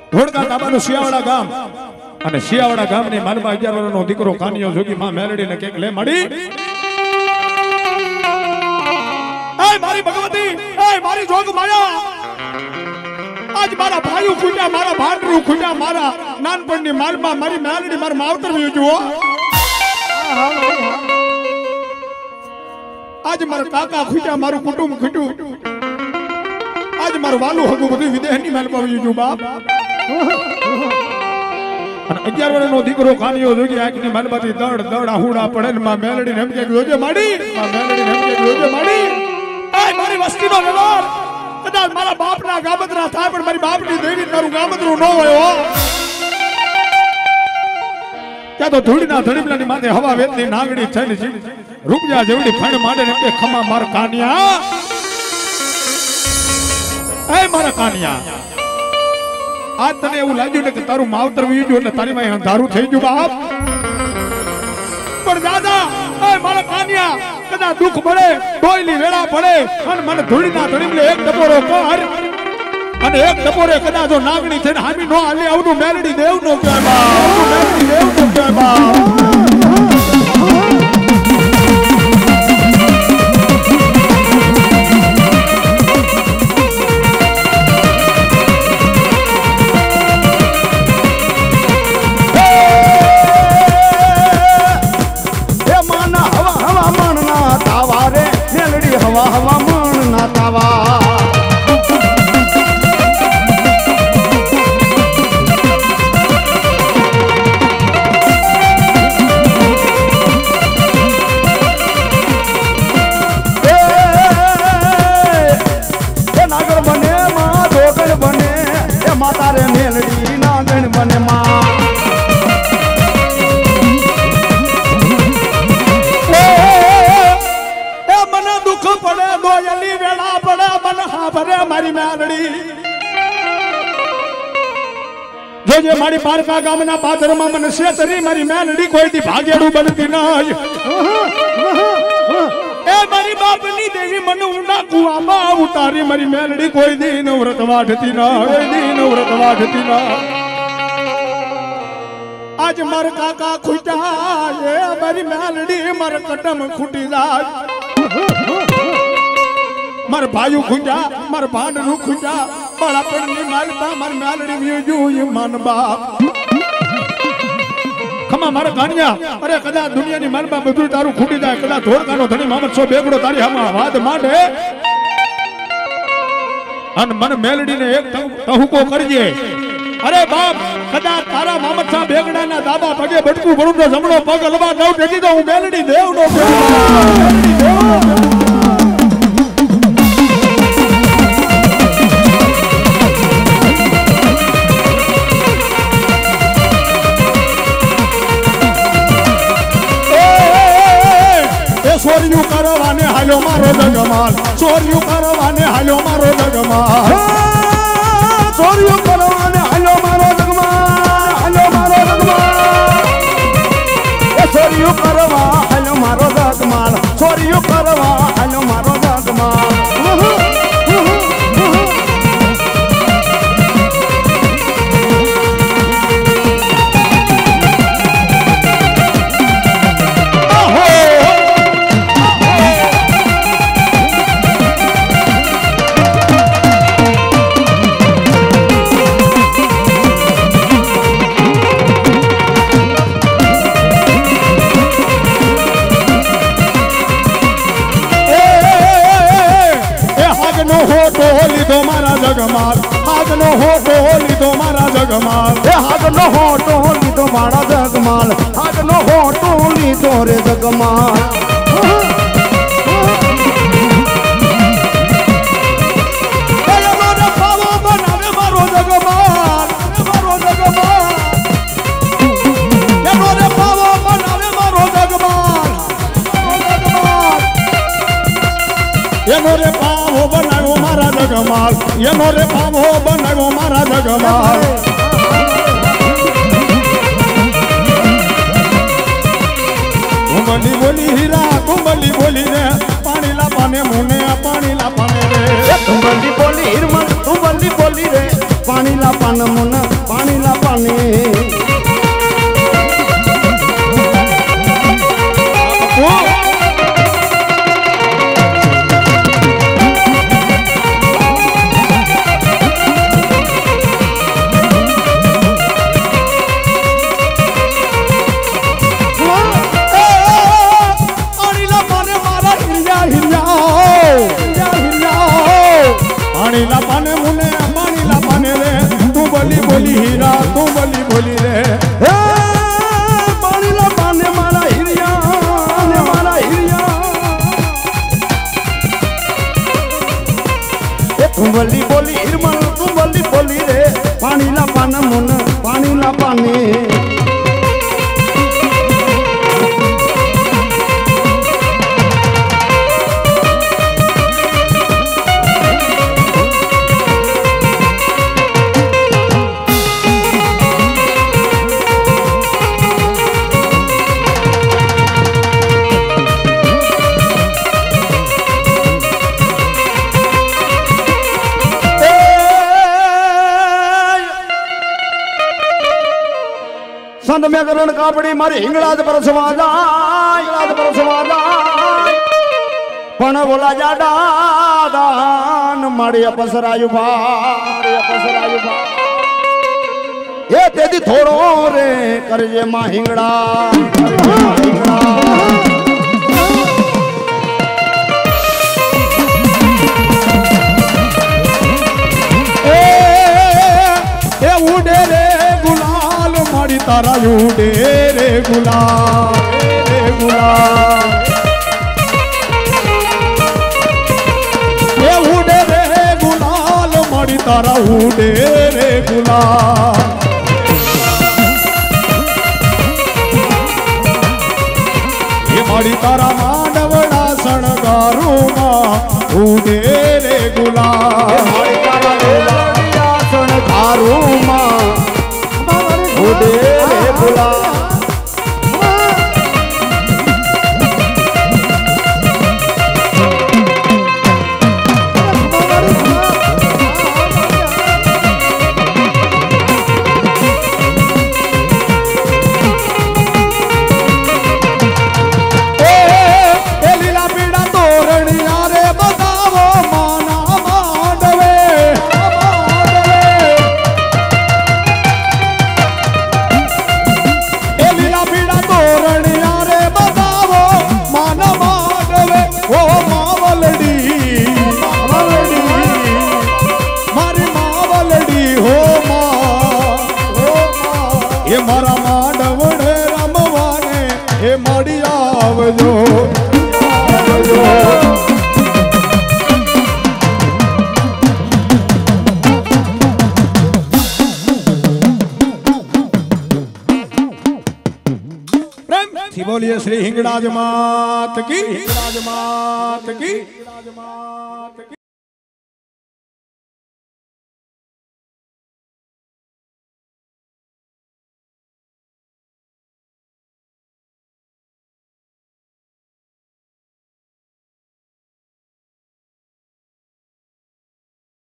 ધોળકા તાબાનું શિયાવાડા ગામ અને શિયાવાડા ગામની માલમાં 11 વર્ષનો દીકરો કાનિયો જોગી માં મેલડીને કેક લે મળી એ મારી ભગવતી એ મારી જોગ માયા આજ મારા ભાઈઓ ખૂટ્યા મારા ભાંડરું ખૂટ્યા મારા નાનપણની માલમાં મારી મેલડી માર માવતર વયો જુઓ આજ મારા કાકા ખૂટ્યા મારું કુટુંબ ખૂટ્યું આજ મારું વાલું હતું બધું વિદેહની માલમાં વયો જુઓ બાપ અને 11 વર્ષનો દીકરો કાનિયો જોગી આંખની માલમાંથી દડ દડ આહુડા પડે ને માં મેલડીને એમ કે જોજે માડી માં મેલડીને એમ કે જોજે માડી એ મારી વસ્તીનો વ્યવહાર કદાચ મારા બાપના ગામતરા થાય પણ મારી બાપની દેવી તારું ગામતરું ન હોય હો ત્યાં તો ધૂળના ધડીમલાની માથે હવા વેતની નાગડી થઈને રૂપિયા જેવડી ફણ માંડે ને કે ખમા માર કાનિયા એ મારા કાનિયા આજ તને એવું લાગ્યું ને કે તારું માવતર વીયું ગયું એટલે તારી માં અંધારું થઈ ગયું બાપ પણ દાદા એ મારા કાનિયા કદા દુખ પડે ડોયલી વેળા પડે અને મને ધૂળના ધડીમલે એક ટપોરો કર અને એક ટપોરે કદા જો નાગણી થઈને હામી નો હાલે આવનું મેલડી દેવ નો કહેવા મેલડી દેવ નો કહેવા જોજે મારી પારકા ગામના પાદરમાં મને શેતરી મારી મેલડી કોઈથી ભાગેડું બનતી નહીં એ મારી બાપની દેવી મને ઊંડા કુવામાં ઉતારી મારી મેલડી કોઈ દીન વ્રત વાઢતી ન આજ માર કાકા ખૂટ્યા એ મારી મેલડી માર કટમ ખૂટી જાય માર ભાઈઓ ખૂટ્યા માર ભાંડનું ખૂટ્યા બાળપણની માલપા માર મેલડી વિયો માન બાપ ખમા મારા કાનિયા અરે કદા દુનિયાની માલપા બધું તારું ખૂટી જાય કદા ધોળકાનો ધણી મામદ સો બેગડો તારી હામાં વાત માંડે અને મને મેલડીને એક તહુકો કરજે અરે બાપ કદા તારા મામદ સા બેગડાના દાબા પગે બટકું ભરું તો જમણો પગ લબા નવ ટેકી તો હું મેલડી દેવ નો ચોર્યું કરવાને હાલ્યો મારો જગમાલ ચોર્યું કરવાને હાલ્યો મારો જગમાલ ચોર્યું કરવાને હાલ્યો મારો જગમાલ હાલ્યો મારો જગમાલ એ ચોર્યું કરવા હાલ્યો મારો જગમાલ ચોર્યું કરવા હાલ્યો મારો જગમાલ જગમાલ આગનો હોટો લીધો મારા જગમાલ એ આગનો હોટો લીધો મારા જગમાલ આગનો હોટો લીધો રે જગમાલ મારો જગમાલ મારો જગમાલ એનો રે પાવો બનાવે મારો જગમાલ એનો રે પાવો બનાવ્યો મારા જગમાલ એનો રે પાવો બનાવ્યો મારા જગમાલ કુંબલી બોલી હીરા કુંબલી બોલી રે પાણી લાપાને મુને પાણી લાપાને રે કુંબલી બોલી હીરમન કુંબલી બોલી રે પાણી લાપાને મુને तुंबली बोली हिरमल तुंबली बोली रे पानी ला पान मुन पानी ला पानी संत में करण कापड़ी मारी हिंगलाज पर समाजा पण बोला जाडा दान मारी अपसरायु भा ये तेदी थोड़ो रे करजे मा हिंगड़ा ए उड़े रे गुलाल मारी तारा उड़े रे गुलाल ए उड़े रे गुलाल मारी तारा उड़े रे गुलाल ये मारी तारा मांडवड़ा सणगारू मां उड़े रे गुलाल मारी तारा मांडवड़ा सणगारू मां उड़े रे गुलाल मारा मांडवड़े रमवाने हे माड़ी आवजो प्रेम थी बोलिए श्री हिंगड़ाज मात की।